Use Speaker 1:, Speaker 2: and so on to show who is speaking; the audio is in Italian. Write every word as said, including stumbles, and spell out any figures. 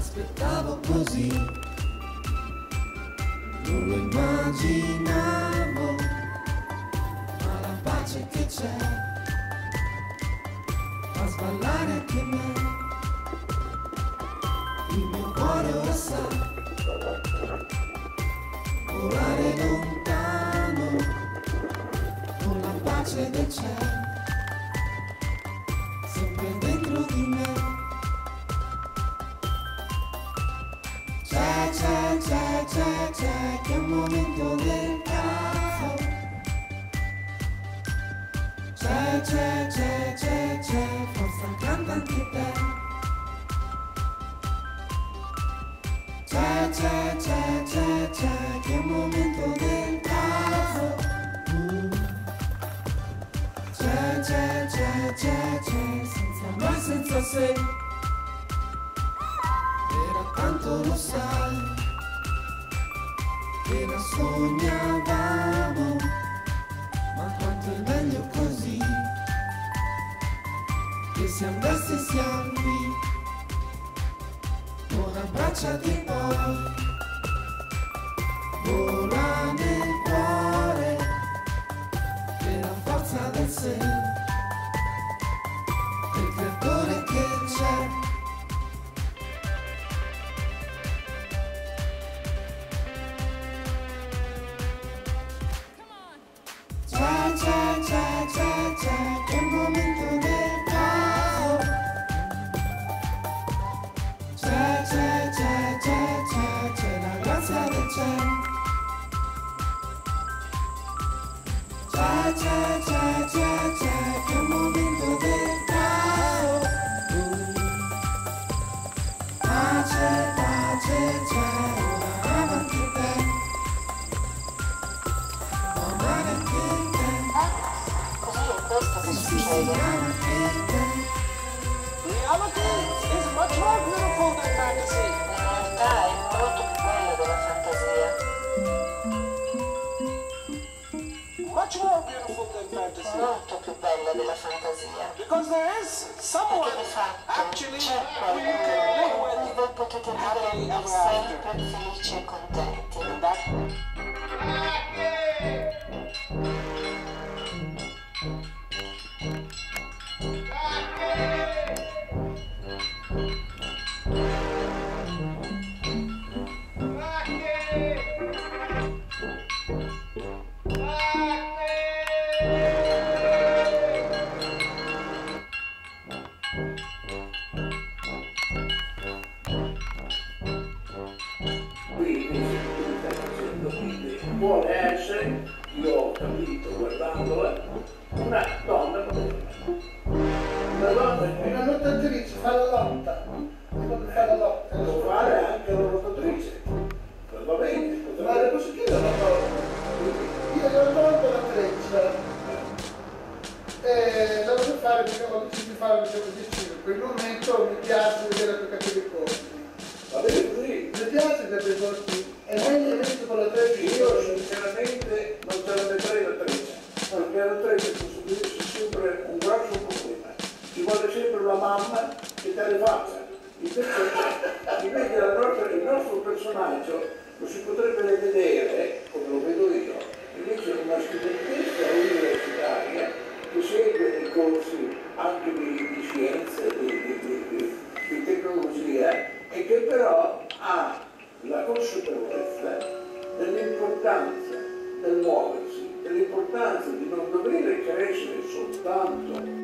Speaker 1: aspettavo così, non lo immaginavo, ma la pace che c'è fa sballare anche me. Il mio cuore ora sa volare lontano con la pace del cielo sempre dentro di me. C'è, c'è, c'è, c'è, c'è, che è un momento del caso. C'è, c'è, c'è, c'è, c'è, forza canta anche te. C'è, c'è, c'è, c'è, c'è, che è un momento del caso. Uh. C'è, c'è, c'è, c'è, c'è, senza mai, senza se. Tanto lo sai, che la sognavamo, ma quanto è meglio così, che siamo dessi e siamo qui, con abbracciati e poi, vola nel cuore, che la forza del sé, del creatore che c'è. C'è, c'è, c'è, c'è, c'è, che è un momento del caso. C'è, c'è, c'è, c'è, c'è, c'è la grazia del cielo. C'è, c'è, c'è, c'è, c'è, che è un momento del caso. Uh. Pace, pace, c'è, ora avanti te.
Speaker 2: Questo che succede? Reality is much more beautiful than fantasy. La realtà è molto più bella della fantasia. Much more beautiful than fantasy. Molto più bella della fantasia. Because there is someone actually c'è qualcuno con cui potete vivere sempre felici e contenti.
Speaker 3: Vuole essere, io ho capito guardandola, una donna moderna. Una donna
Speaker 4: è una lottatrice, fa la lotta. Fa la lotta.
Speaker 3: Può fare anche una lottatrice. Va bene,
Speaker 4: ma le posso chiedere una cosa? Io l'ho tolto la freccia e la voglio fare perché ho deciso di fare il diciannove. Per il momento mi piace vedere più cattivi corti.
Speaker 3: Va bene così.
Speaker 4: Mi piace vedere i corti. È meglio mettere con la treccia.
Speaker 3: Io sinceramente non te la metterei la treccia, perché la treccia posso dire è sempre un grosso problema. Ci vuole sempre la mamma che te le faccia. Invece, invece la nostra, il nostro personaggio lo si potrebbe vedere, come lo vedo io, invece una studentessa universitaria che segue dei corsi anche di, di scienze, di, di, di, di, di tecnologia e che però ha la consapevolezza dell'importanza del muoversi, dell'importanza di non dover crescere soltanto